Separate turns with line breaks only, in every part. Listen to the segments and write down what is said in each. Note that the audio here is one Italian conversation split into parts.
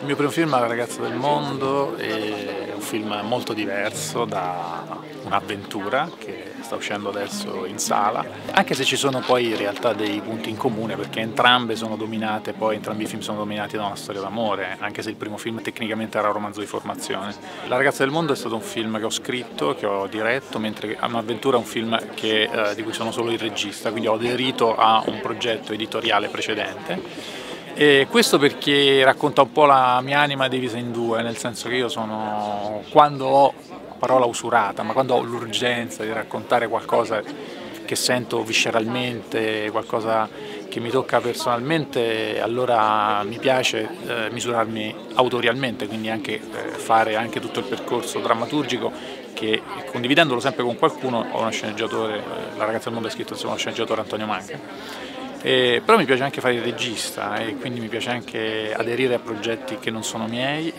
Il mio primo film, La ragazza del mondo, è un film molto diverso da un'avventura che sta uscendo adesso in sala, anche se ci sono poi in realtà dei punti in comune, perché entrambi i film sono dominati da una storia d'amore, anche se il primo film tecnicamente era un romanzo di formazione. La ragazza del mondo è stato un film che ho scritto, che ho diretto, mentre Un'avventura è un film di cui sono solo il regista, quindi ho aderito a un progetto editoriale precedente. E questo perché racconta un po' la mia anima divisa in due, nel senso che io sono, quando ho, parola usurata, ma quando ho l'urgenza di raccontare qualcosa che sento visceralmente, qualcosa che mi tocca personalmente, allora mi piace misurarmi autorialmente, quindi anche fare anche tutto il percorso drammaturgico che, condividendolo sempre con qualcuno, ho uno sceneggiatore, La ragazza del mondo è scritto insieme a uno sceneggiatore, Antonio Manca. Però mi piace anche fare il regista e quindi mi piace anche aderire a progetti che non sono miei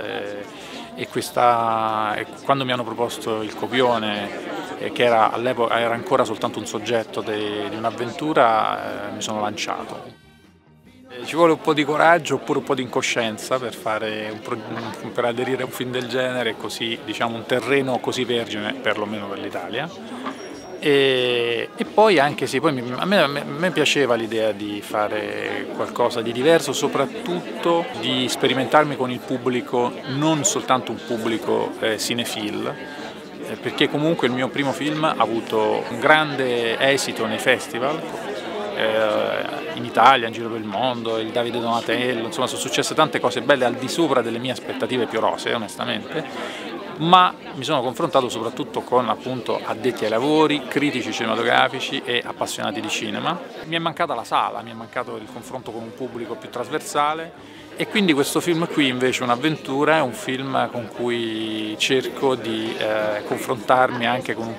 e quando mi hanno proposto il copione, che all'epoca era ancora soltanto un soggetto di un'avventura, mi sono lanciato. Ci vuole un po' di coraggio oppure un po' di incoscienza per aderire a un film del genere, così, diciamo, un terreno così vergine, perlomeno per l'Italia. E poi anche sì, a me piaceva l'idea di fare qualcosa di diverso, soprattutto di sperimentarmi con il pubblico, non soltanto un pubblico cinefil, perché comunque il mio primo film ha avuto un grande esito nei festival, in Italia, in giro per il mondo, il Davide Donatello, insomma sono successe tante cose belle al di sopra delle mie aspettative più rosee, onestamente, ma mi sono confrontato soprattutto con, appunto, addetti ai lavori, critici cinematografici e appassionati di cinema. Mi è mancata la sala, mi è mancato il confronto con un pubblico più trasversale e quindi questo film qui, invece, Un'avventura, è un film con cui cerco di confrontarmi anche con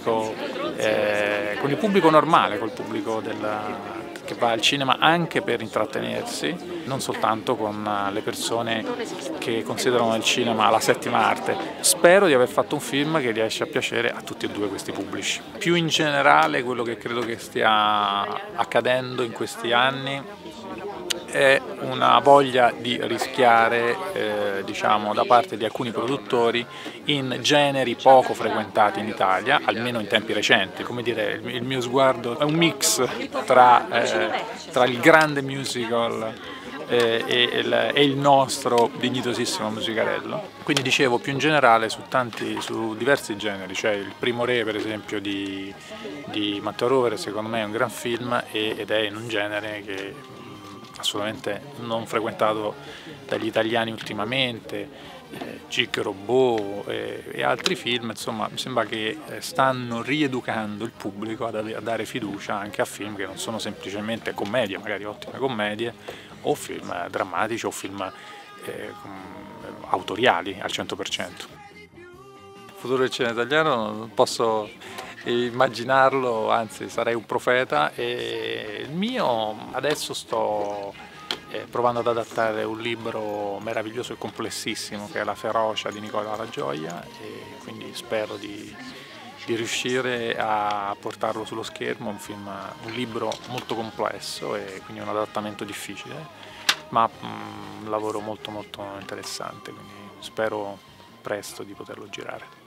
con il pubblico normale, col pubblico che va al cinema anche per intrattenersi, non soltanto con le persone che considerano il cinema la settima arte. Spero di aver fatto un film che riesce a piacere a tutti e due questi pubblici. Più in generale, quello che credo che stia accadendo in questi anni è una voglia di rischiare, diciamo, da parte di alcuni produttori in generi poco frequentati in Italia, almeno in tempi recenti. Come dire, il mio sguardo è un mix tra il grande musical e il nostro dignitosissimo musicarello. Quindi dicevo, più in generale su diversi generi, cioè Il primo re, per esempio, di Matteo Rovere, secondo me è un gran film ed è in un genere che assolutamente non frequentato dagli italiani ultimamente, Gic Robot e altri film, insomma mi sembra che stanno rieducando il pubblico a dare fiducia anche a film che non sono semplicemente commedie, magari ottime commedie, o film drammatici o film autoriali al 100%. Il futuro del cinema italiano non posso immaginarlo, anzi sarei un profeta, e il mio adesso sto provando ad adattare un libro meraviglioso e complessissimo che è La ferocia di Nicola La Gioia, e quindi spero di riuscire a portarlo sullo schermo. Un libro molto complesso e quindi un adattamento difficile, ma un lavoro molto molto interessante, quindi spero presto di poterlo girare.